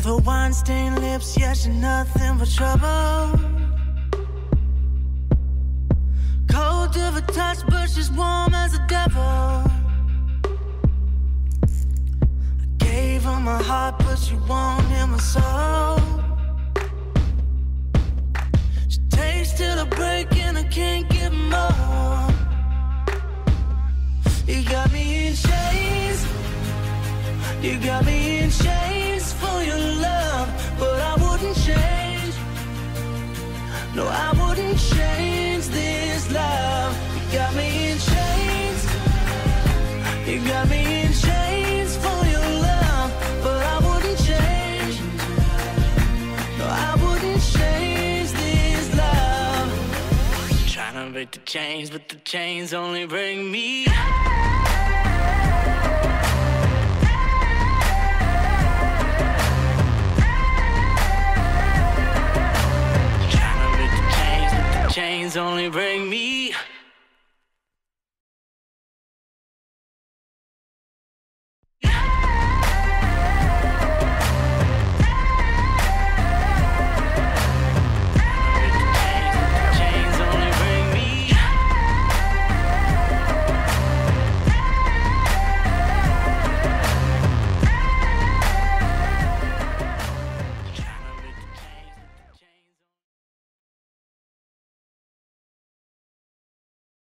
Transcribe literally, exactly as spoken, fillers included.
With her wine-stained lips, yeah, she's nothing but trouble. Cold to the touch, but she's warm as a devil. I gave her my heart, but she won't hear my soul. She takes till I break and I can't get more. You got me in chains. You got me in chains for your love, but I wouldn't change. No, I wouldn't change this love. You got me in chains. You got me in chains for your love, but I wouldn't change. No, I wouldn't change this love. Trying to break the chains, but the chains only break me.